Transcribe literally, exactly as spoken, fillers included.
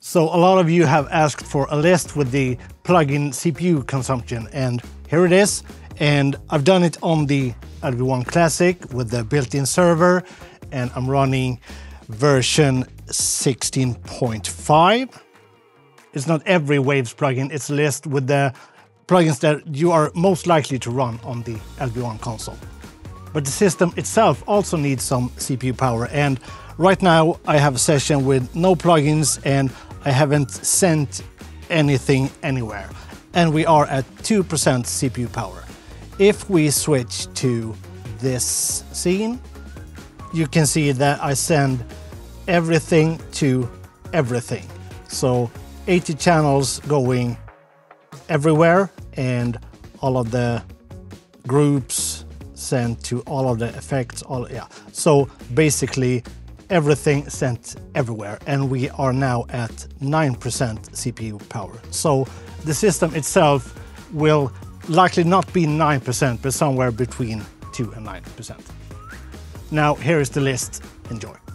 So a lot of you have asked for a list with the plug-in C P U consumption, and here it is. And I've done it on the L V one Classic with the built-in server, and I'm running version sixteen point five. It's not every Waves plugin, it's a list with the plugins that you are most likely to run on the L V one console. But the system itself also needs some C P U power, and right now I have a session with no plugins and I haven't sent anything anywhere. And we are at two percent C P U power. If we switch to this scene, you can see that I send everything to everything. So eighty channels going everywhere, and all of the groups sent to all of the effects, all yeah. So basically everything sent everywhere, and we are now at nine percent C P U power. So the system itself will likely not be nine percent, but somewhere between two and nine percent. Now here is the list. Enjoy.